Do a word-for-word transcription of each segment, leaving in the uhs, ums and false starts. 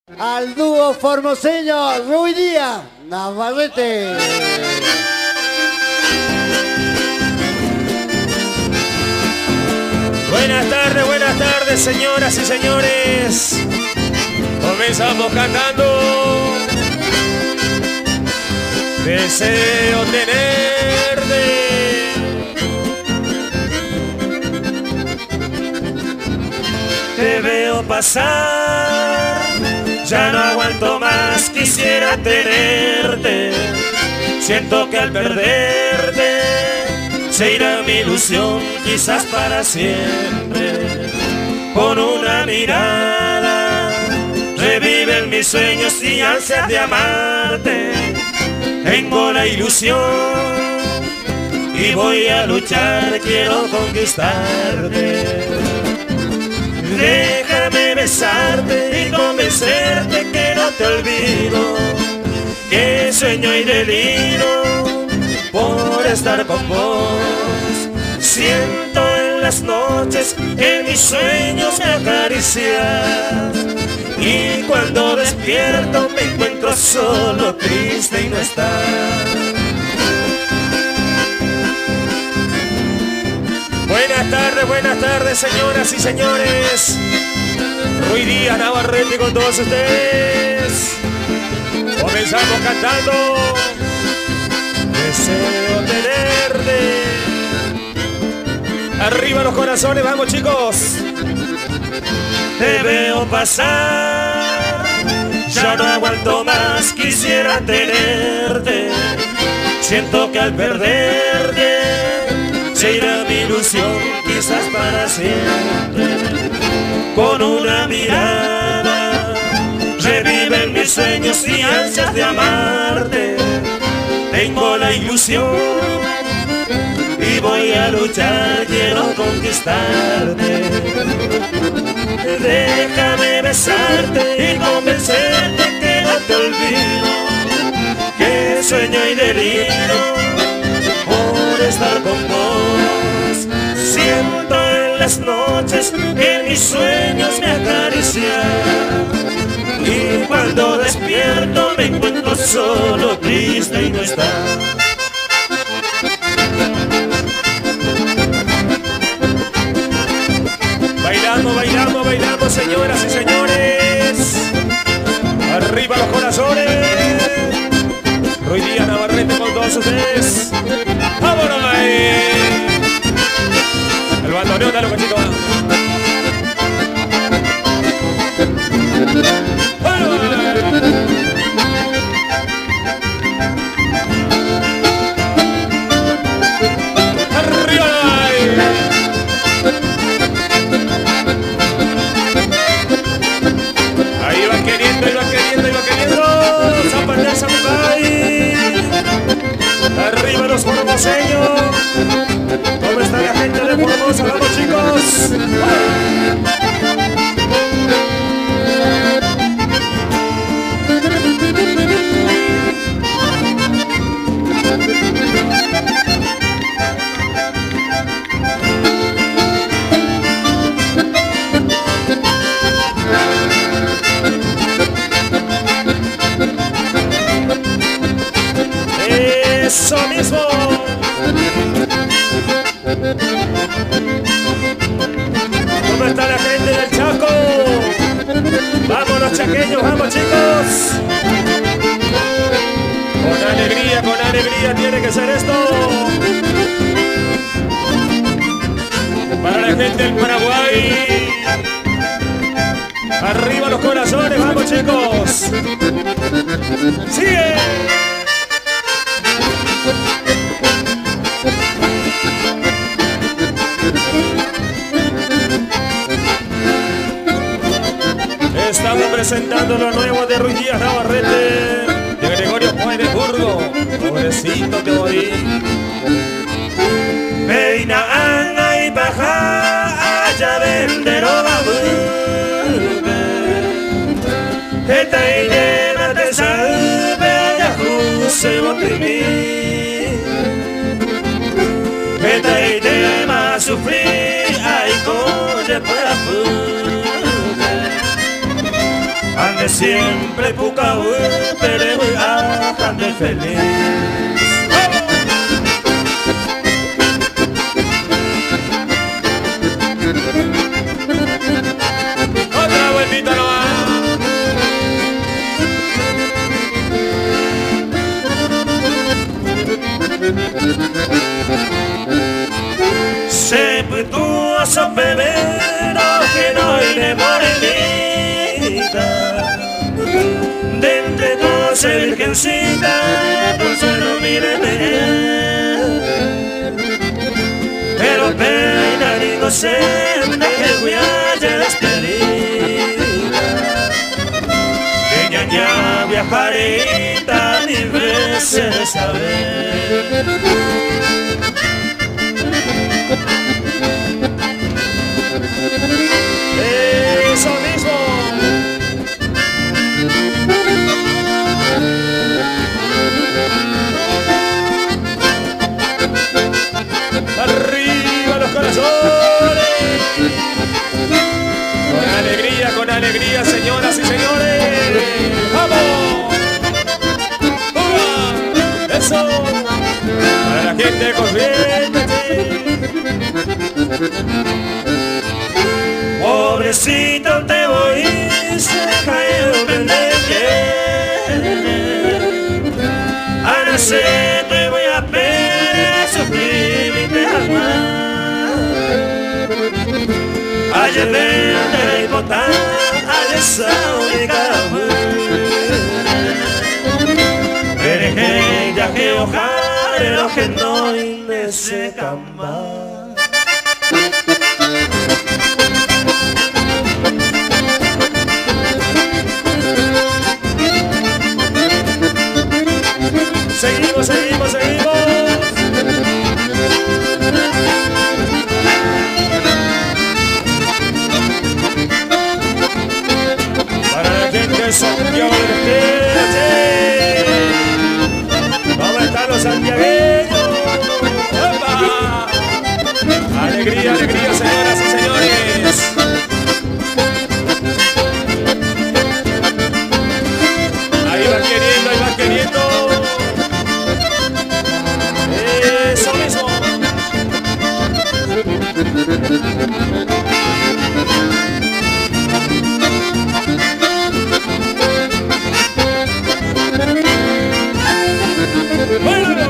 al dúo formoseño Rui Díaz Navarrete. Buenas tardes, buenas tardes, señoras y señores. Comenzamos cantando. Deseo tenerte. Te veo pasar, ya no aguanto más, quisiera tenerte. Siento que al perderte se irá mi ilusión, quizás para siempre. Con una mirada reviven mis sueños y ansias de amarte. Tengo la ilusión y voy a luchar, quiero conquistarte. Déjame besarte y convencerte que no te olvido, que sueño y deliro por estar con vos. Siento en las noches que mis sueños me acarician, y cuando despierto me encuentro solo, triste y no estás. Buenas tardes, buenas tardes, señoras y señores. Rui Díaz Navarrete con todos ustedes. Comenzamos cantando Deseo tenerte. Arriba los corazones, vamos chicos. Te veo pasar, ya no aguanto más, quisiera tenerte. Siento que al perderte se irá mi ilusión, quizás para siempre. Con una mirada reviven mis sueños y ansias de amarte. Tengo la ilusión y voy a luchar, quiero conquistarte. Déjame besarte y convencerte que no te olvido, que sueño y deliro por estar con vos. Siento en las noches que mis sueños me acarician, y cuando despierto me encuentro solo, triste y no está. Bailamos, bailamos, bailamos, señoras y señores. Arriba los corazones. Rui Díaz Navarrete con todos ustedes. ¡Vámonos ahí! El bandoneón, dale, cachito. Arriba los formoseños. ¿Cómo está la gente de Formosa? Vamos chicos. Eso mismo. ¿Cómo está la gente del Chaco? Vamos los chaqueños, vamos chicos. Con alegría, con alegría tiene que ser esto. Para la gente del Paraguay. Arriba los corazones, vamos chicos. ¡Sigue! Estamos presentando lo nuevo de Rui Díaz Navarrete, de Gregorio Juárez Burgo. Pobrecito que morí. Peina anga y baja allá vendero babube. Esta idea te salve ya juse botrimi. Esta idea más sufrir ay coye para fu. ande siempre pucaú, pero voy a ande feliz. Otra vueltita nomás. Se puto a so bebero que no hay de morenita. De entre dos virgencita, consuelo míreme. Pero pena digo siempre que voy a despedida. Que ñaña viajarita ni veces saber. Eso mismo. Arriba los corazones. Con alegría, con alegría, señoras y señores. ¡Vamos! ¡Uva! ¡Eso! Para la gente corriente. Pobrecito te voy a caer de pie. A nacer te voy a pedir sufrir y te amar. Ayer de botar a esa única pero que ya que ojar el que no y se camba. Seguimos, seguimos, seguimos. Para la gente de Santiago del Este. ¿Cómo están los santiagueños? ¡Opa! Alegría, alegría, señoras y señores. Ahí van queriendo, ahí van queriendo. Eso mismo. Bueno,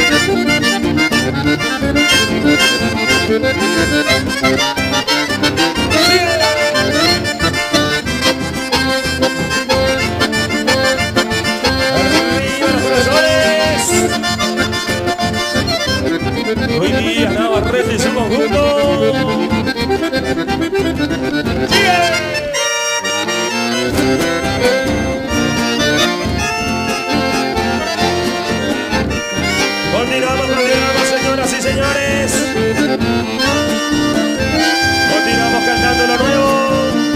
hoy día Navarrete y su conjunto. ¡Sigue! Continuamos, continuamos, señoras y señores. Continuamos cantando lo nuevo.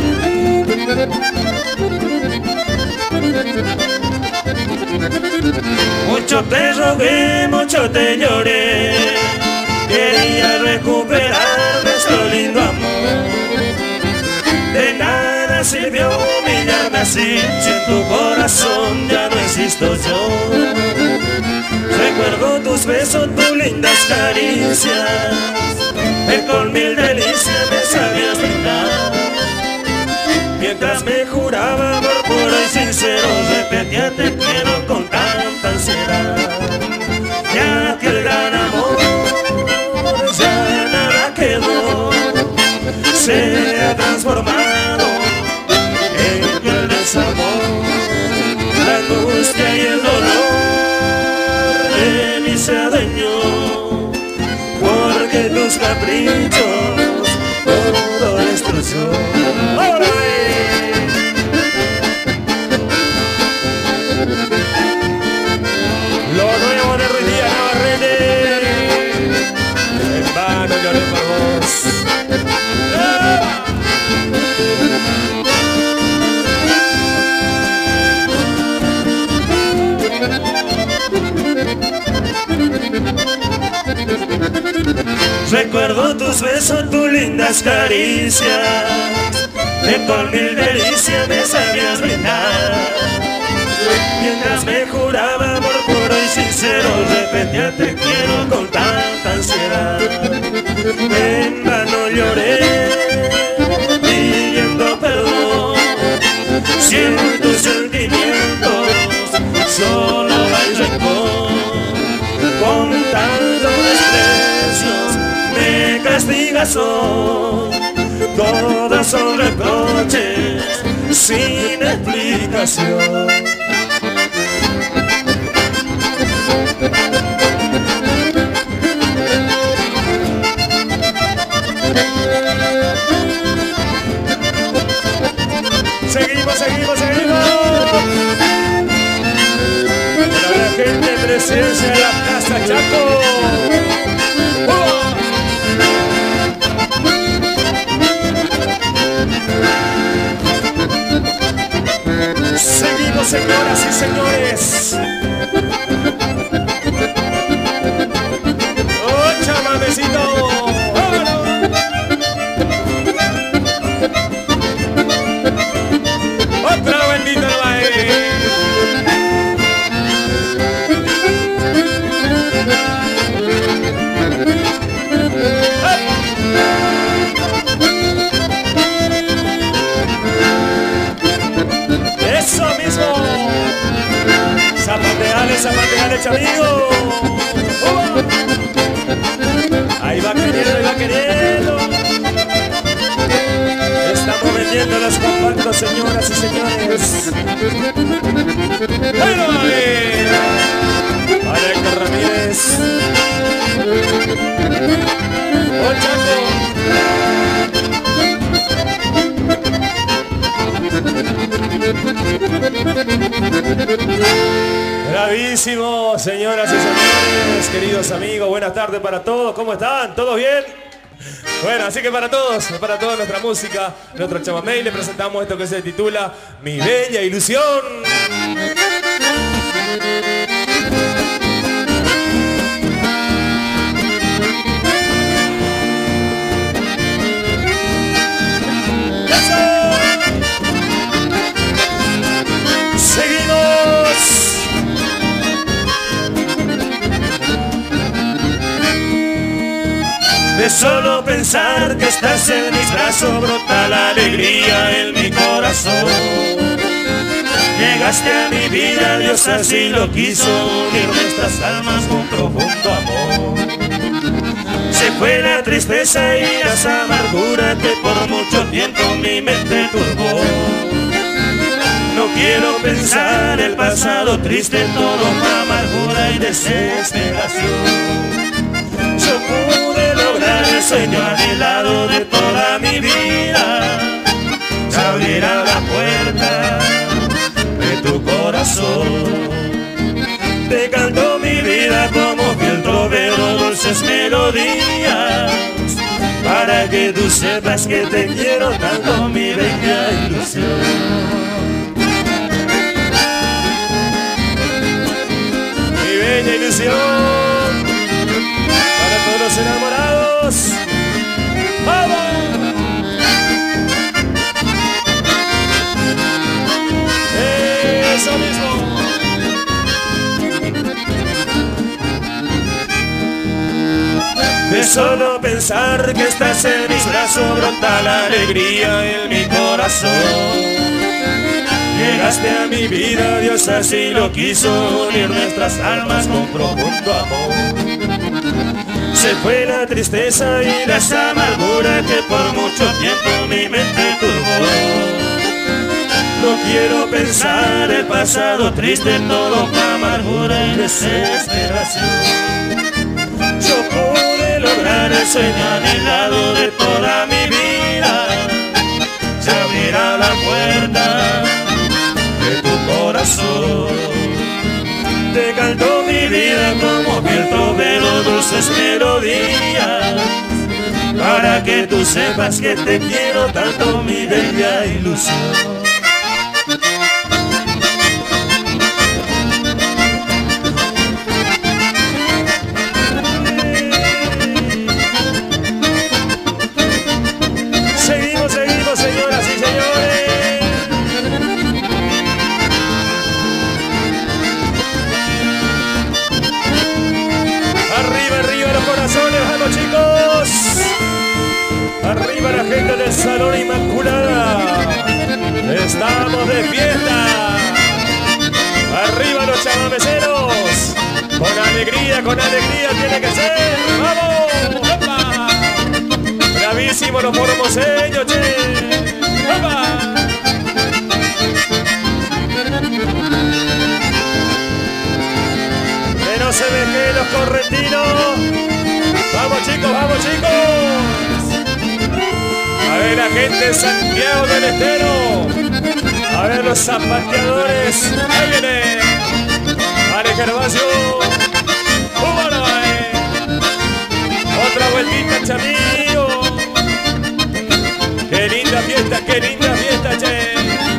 Mucho te rogué, mucho te lloré. Quería recuperar nuestro lindo amor. De nada sirvió humillarme así, si en tu corazón ya no existo yo. Recuerdo tus besos, tus lindas caricias, que con mil delicias me sabías brindar. Mientras me juraba amor puro y sincero, repetía te quiero con tanta ansiedad. Ya que el gran amor ya nada quedó, se ha transformado en cruel desamor. La angustia y el dolor de mí se adueñó, porque tus caprichos todo destruyó. Lo nuevo de Ruiz Díaz Navarrete, en vano lloré por vos. ¡Ah! Recuerdo tus besos, tus lindas caricias, que con mil delicias me sabías brindar. Mientras me juraba amor puro y sincero, repetía te quiero con tanta ansiedad. En vano lloré pidiendo perdón, si en tus sentimientos solo hay rencor. Con tantos desprecios me castigas hoy, todas son reproches sin explicación. Seguimos, seguimos, seguimos. Para la gente presencia en la Plaza Chaco. ¡Oh! Seguimos, señoras y señores. ¡Oh, chamamecito! ¡Otra bendita el baile! ¡Eso mismo! ¡Zapateale, zapateale, chamigo! ¡Uh! Ahí va queriendo, ahí va queriendo. Estamos vendiendo los compactos, señoras y señores. ¡Bueno, vale! Para Héctor Ramírez. ¡Oh, Chaco! Bravísimo, señoras y señores, queridos amigos, buenas tardes para todos, ¿cómo están? ¿Todos bien? Bueno, así que para todos, para toda nuestra música, nuestro chamamé, le presentamos esto que se titula Mi Bella Ilusión. De solo pensar que estás en mis brazos brota la alegría en mi corazón. Llegaste a mi vida, Dios así lo quiso, unir nuestras almas con profundo amor. Se fue la tristeza y las amarguras que por mucho tiempo mi mente turbó. No quiero pensar el pasado triste, todo fue amargura y desesperación. Yo pude lograr el sueño anhelado de toda mi vida, se abrirá la puerta de tu corazón. Te canto mi vida como fiel trovero, dulces melodías, para que tú sepas que te quiero tanto, mi bella ilusión. Mi bella ilusión. Los enamorados, ¡vamos! Eso mismo. De solo pensar que estás en mis brazos brota la alegría en mi corazón. Llegaste a mi vida, Dios así lo quiso, unir nuestras almas con profundo amor. Se fue la tristeza y las amarguras que por mucho tiempo mi mente turbó. No quiero pensar el pasado triste, todo fue amargura y desesperación. Yo pude lograr el sueño anhelado de toda mi vida, se abrirá la puerta de tu corazón. Te canto mi vida como fiel trovero, dulces melodías, para que tú sepas que te quiero tanto, mi bella ilusión. Seguimos, seguimos, señoras y señores. Salón Inmaculada. Estamos de fiesta. Arriba los chamameceros. Con alegría, con alegría tiene que ser. ¡Vamos! ¡Opa! Bravísimos los formoseños, che. ¡Opa! Que no se dejen los correntinos. Vamos chicos, vamos chicos. A ver la gente de Santiago del Estero. A ver los zapateadores. Ahí viene. Vale, Gervasio. ¡Húbalo, eh! Otra vueltita, chamillo. Qué linda fiesta, qué linda fiesta, che.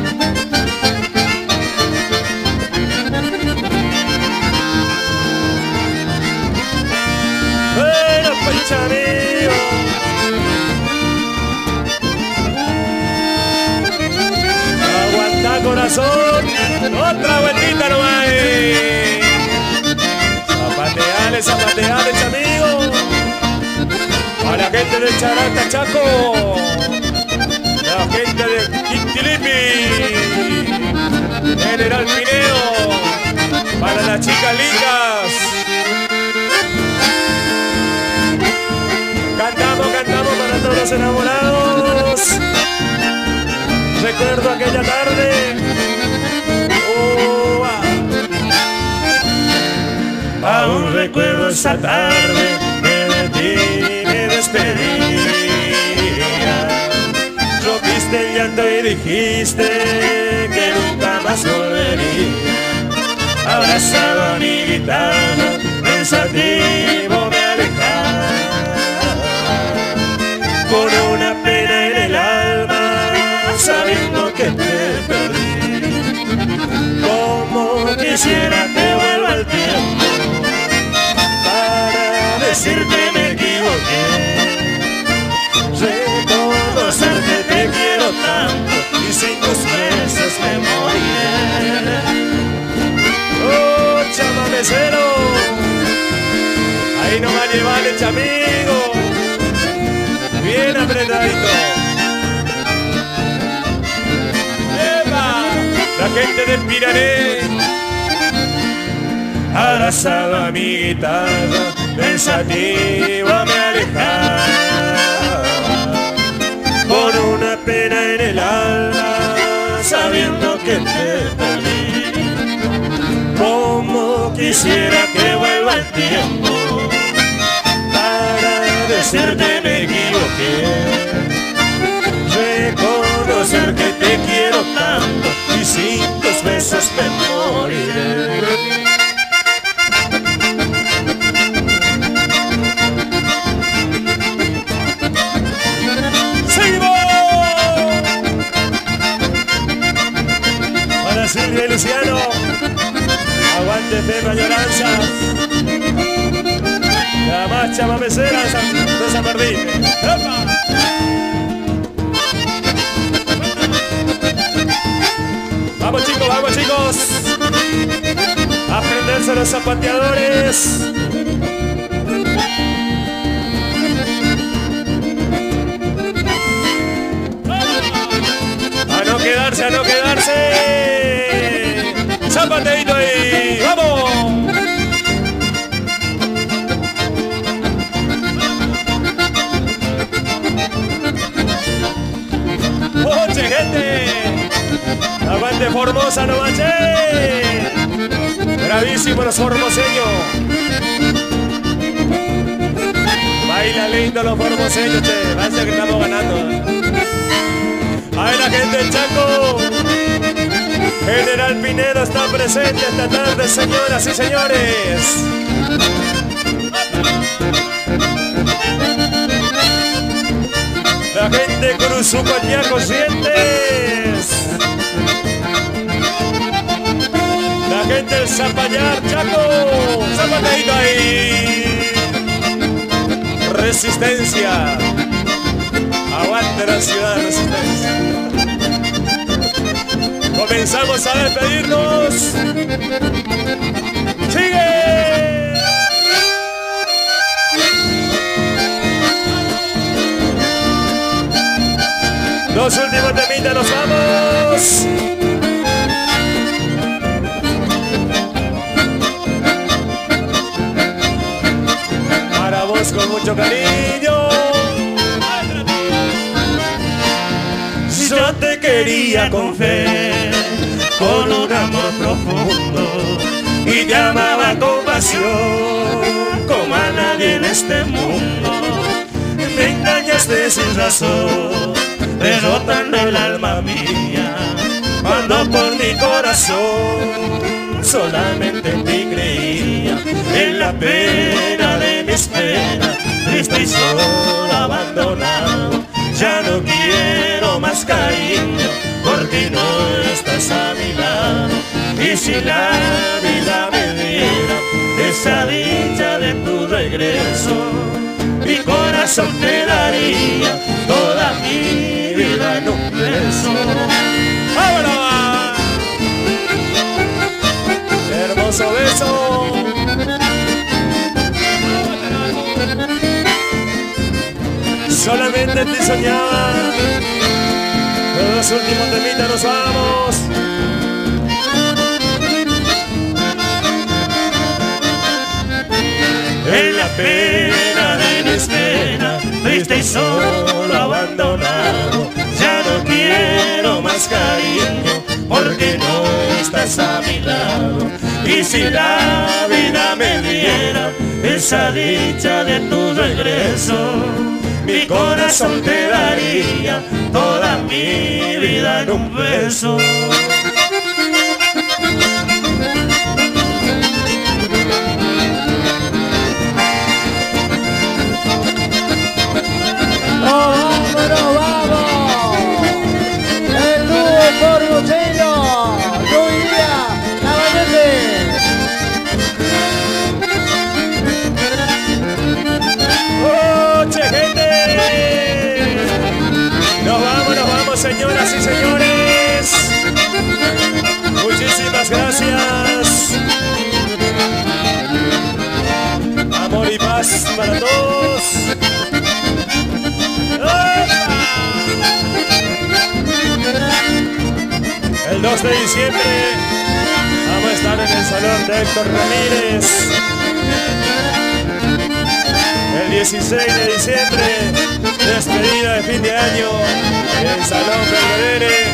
Bueno, pues, chamillo. Aguanta, corazón. Otra vueltita nomás. Zapateale, zapateale, amigo. A la gente de Charata, Chaco. La gente de Quintilipi. General Pineo. Para las chicas lindas. Cantamos, cantamos para todos los enamorados. Recuerdo aquella tarde. Oh, ah. Aún recuerdo esa tarde que de ti me despedía. Rompiste el llanto y dijiste que nunca más volvería. Abrazado a mi guitarra, pensativo me alejaba. Con una pena en el alma, sabiendo que te perdí. Como quisiera que vuelva el tiempo para decirte me equivoqué, reconocer que te quiero tanto y sin tus besos me moriré. Oh, chamamecero, ahí no va a llevar el chamigo, bien apretadito. La gente del Pirané, abrazado a mi guitarra, pensativa me alejaba, con una pena en el alma, sabiendo que te perdí. Como quisiera que vuelva el tiempo para decirte me equivoqué, reconocer que te quiero tanto y sin tus besos me moriré. ¡Seguimos! Para Silvia y Luciano, aguante fe, añoranza. La más chamamecera de San Martín. ¡Opa! Vamos chicos, vamos chicos. Aprenderse los zapateadores. A no quedarse, a no quedarse. Zapateito ahí. ¡Vamos! ¡Oche, gente! Aguante Formosa, no manché. Bravísimo los formoseños. Baila lindo los formoseños, che. Vaya que estamos ganando. Ay, la gente del Chaco. General Pinedo está presente esta tarde, señoras y señores. La gente de Cruzuco, Corrientes. La gente del Zapallar, Chaco. Zapateito ahí. Resistencia. Aguante la ciudad de Resistencia. Comenzamos a despedirnos. ¡Sigue! mucho cariño. Yo te quería con fe, con un amor profundo, y te amaba con pasión, como a nadie en este mundo. Me engañaste sin razón, derrotando el alma mía, cuando por mi corazón solamente en ti creía. En la pena de mis penas, triste y solo abandonado, ya no quiero más cariño, porque no estás a mi lado. Y si la vida me diera esa dicha de tu regreso, mi corazón te daría toda mi vida en un beso. ¡Vámonos! ¡Hermoso beso! Solamente te soñaba. Los últimos temitas, nos vamos. En la pena de mi espera, triste y solo abandonado, ya no quiero más cariño, porque no estás a mi lado. Y si la vida me diera esa dicha de tu regreso, mi corazón te daría toda mi vida en un beso. Señoras y señores, muchísimas gracias. Amor y paz para todos. ¡Opa! El dos de diciembre vamos a estar en el salón de Héctor Ramírez. El dieciséis de diciembre, despedida de fin de año en el Salón Belvedere.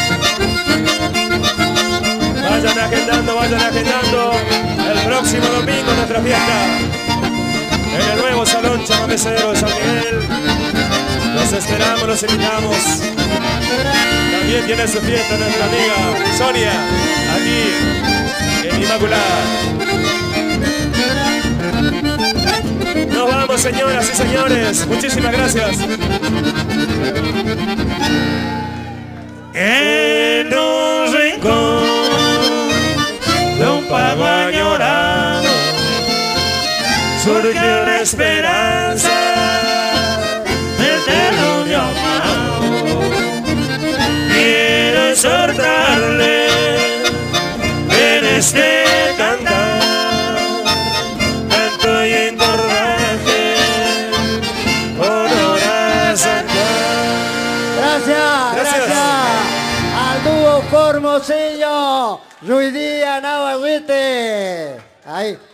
Vayan agendando, vayan agendando. El próximo domingo nuestra fiesta en el nuevo Salón Chamamecero de San Miguel. Los esperamos, los invitamos. También tiene su fiesta nuestra amiga Sonia, aquí en Inmaculada. Nos vamos, señoras y señores. Muchísimas gracias. En un rincón de un pago añorado surgió la esperanza del terruño amado. Quiero exhortarle en este cantar, canto y encordaje, honor a San Juan. Gracias, gracias, gracias al dúo Formoseño, Ruiz Díaz, Navarrete. Ahí.